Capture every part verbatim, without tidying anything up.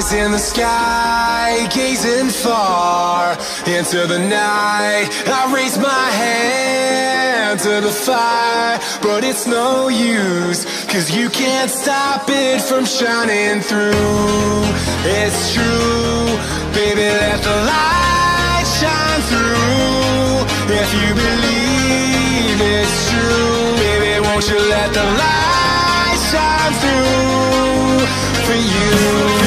In the sky, gazing far into the night, I raise my hand to the fire, but it's no use, cause you can't stop it from shining through. It's true, baby, let the light shine through. If you believe it's true, baby, won't you let the light shine through for you.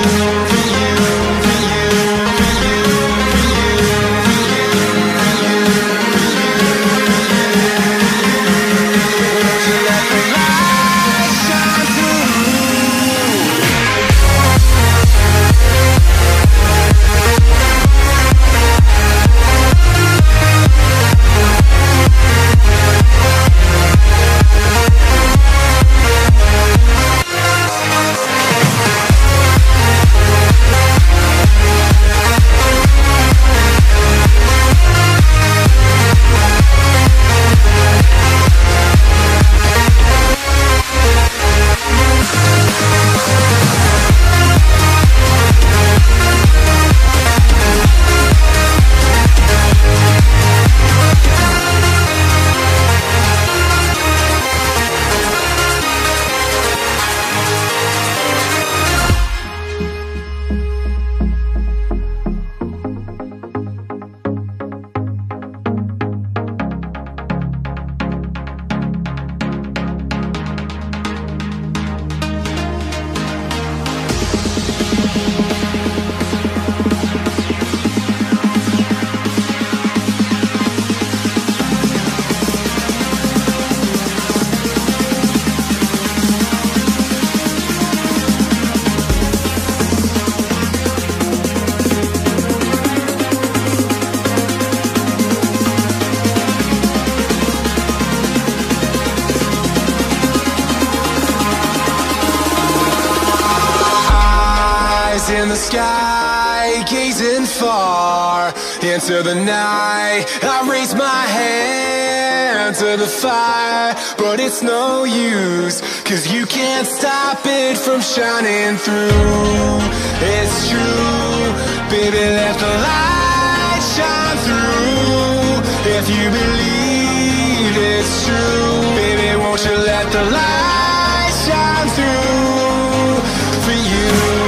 In the sky, gazing far into the night, I raise my hand to the fire, but it's no use, cause you can't stop it from shining through. It's true, baby, let the light shine through. If you believe it's true, baby, won't you let the light shine through for you.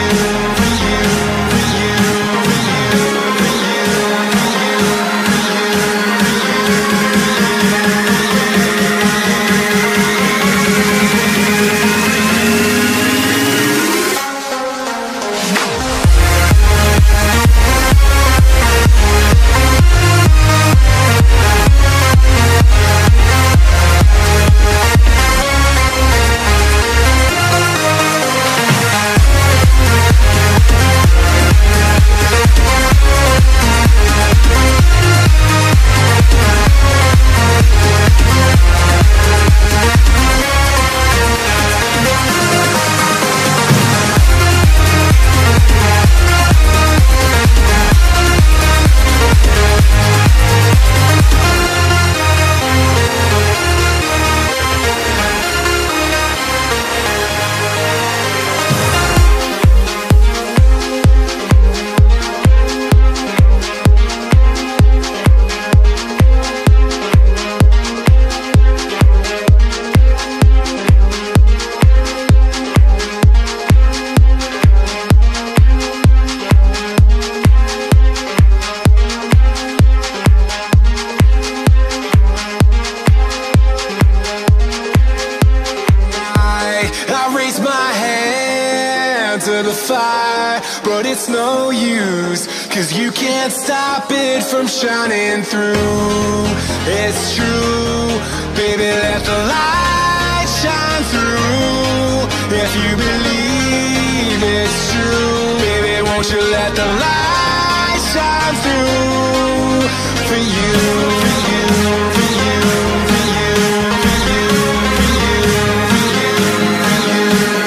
To the fire, but it's no use, cause you can't stop it from shining through. It's true, baby, let the light shine through. If you believe it's true, baby, won't you let the light shine through for you, for you, for you, for you, for you, for you, for you.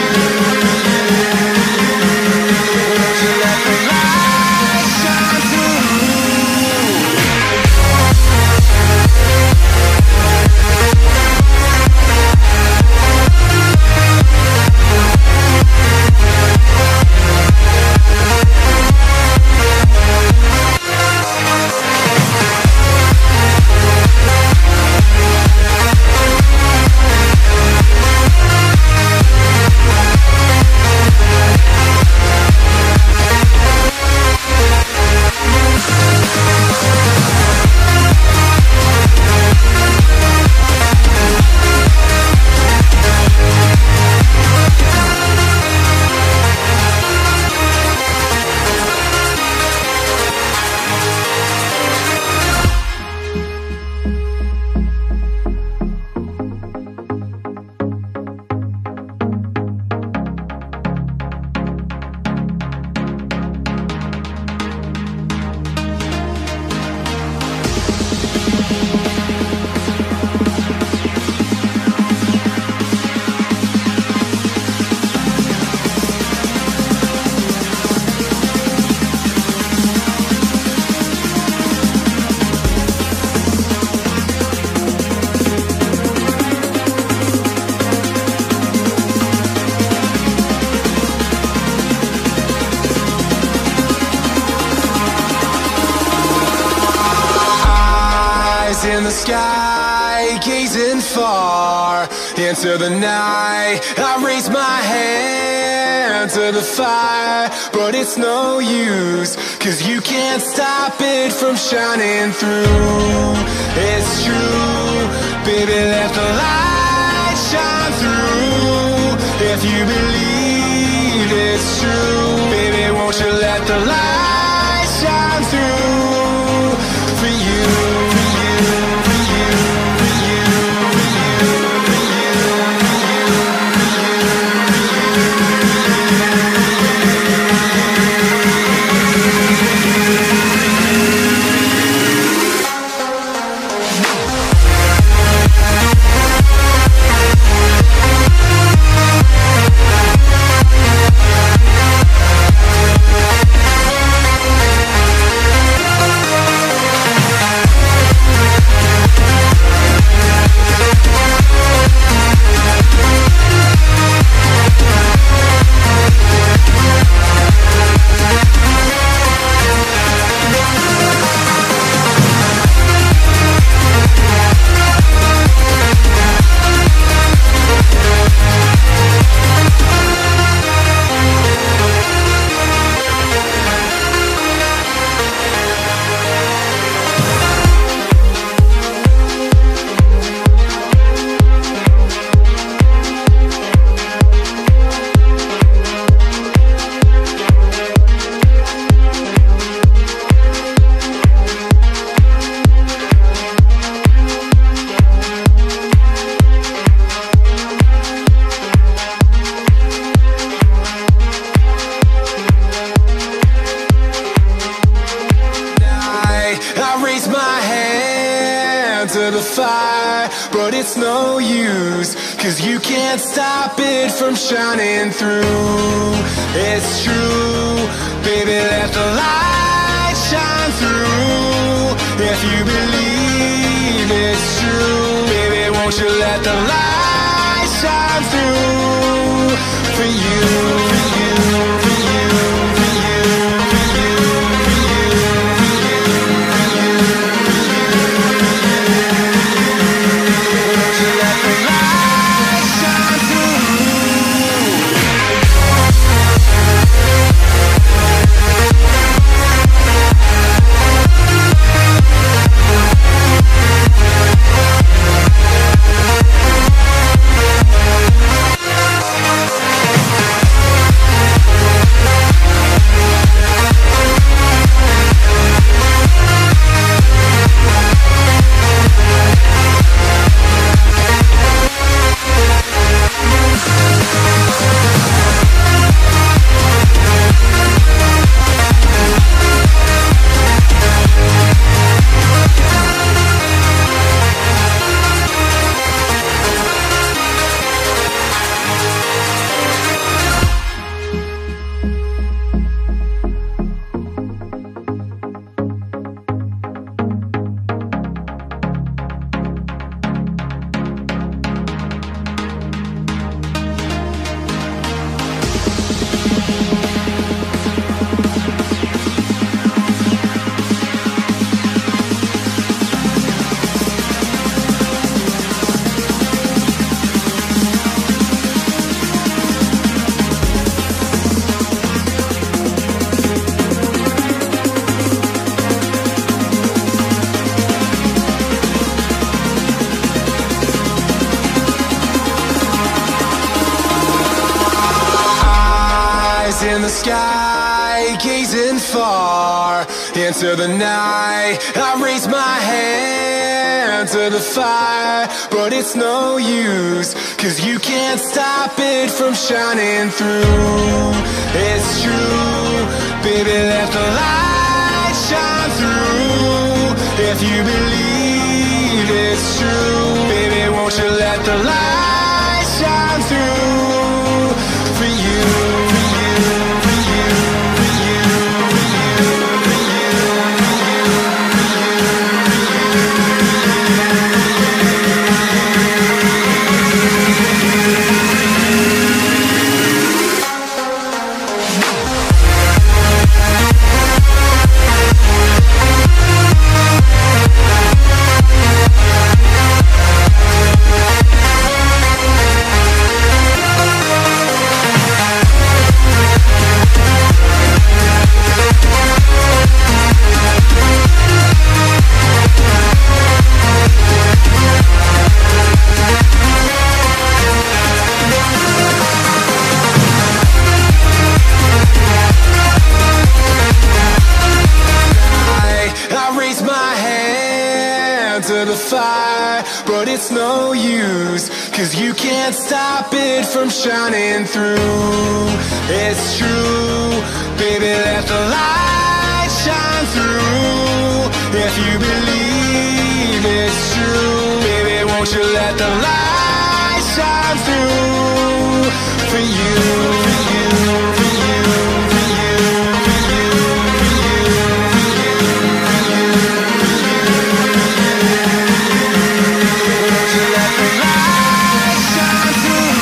Let the light shine through. the sky, gazing far into the night. I raise my hand to the fire, but it's no use, 'cause you can't stop it from shining through. It's true, baby, let the light shine through. If you believe it's true, baby, won't you let the light shine through for you, for you, for you, for you, for you, for to the fire, but it's no use, 'cause you can't stop it from shining through. It's true, baby, let the light shine through. If you believe it's true, baby, won't you let the light shine through for you, for you, for you, for you, for you, for you, for you, for you, for you. Let the light shine through. In the sky, gazing far into the night. I raise my hand to the fire, but it's no use, 'cause you can't stop it from shining through. It's true, baby, let the light shine through. If you believe it's true, baby, won't you let the light shine through for you, for you, for you, for you, for you, for you, for you, for you, for you. it's no use, 'cause you can't stop it from shining through. It's true, baby, let the light shine through. If you believe it's true, baby, won't you let the light shine through for you, for you, for you, for you, for you, for you, for you, for you, for you. Won't you let the light shine through?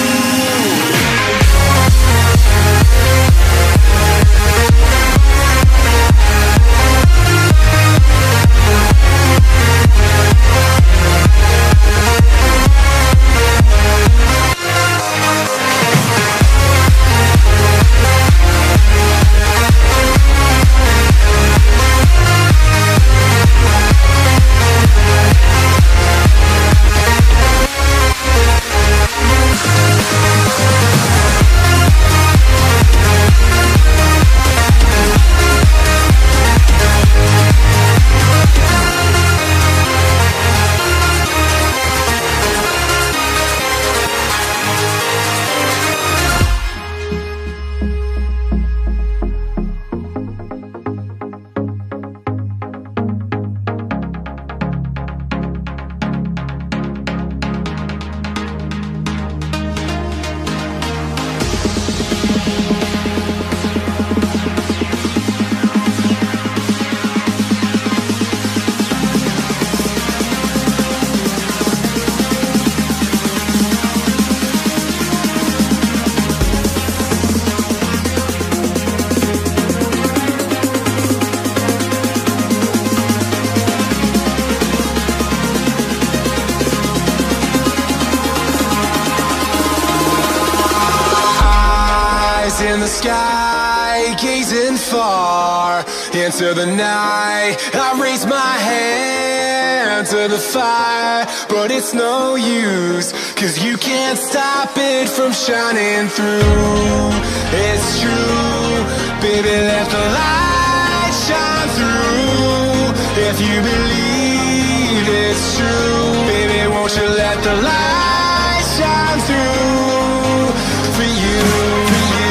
In the sky, gazing far into the night, I raise my hand to the fire, but it's no use, 'cause you can't stop it from shining through. It's true, baby, let the light shine through. If you believe it's true, baby, won't you let the light shine through for you, for you.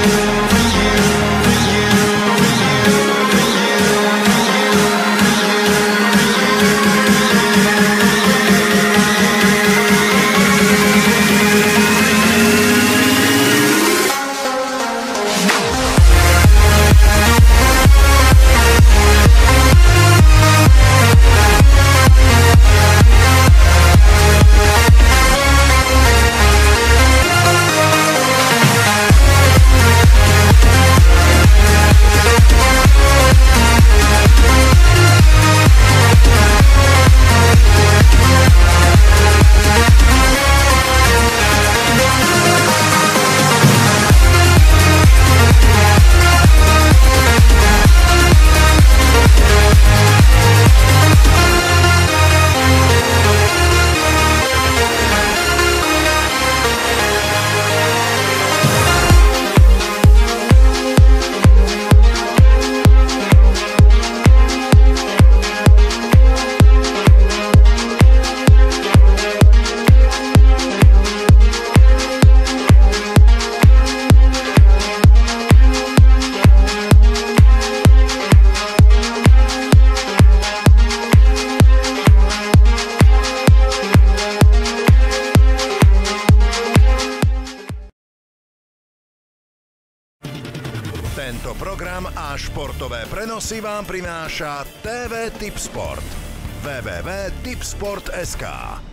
Tento program a športové prenosy vám prináša té vé Tipsport. w w w bodka tipsport bodka es ká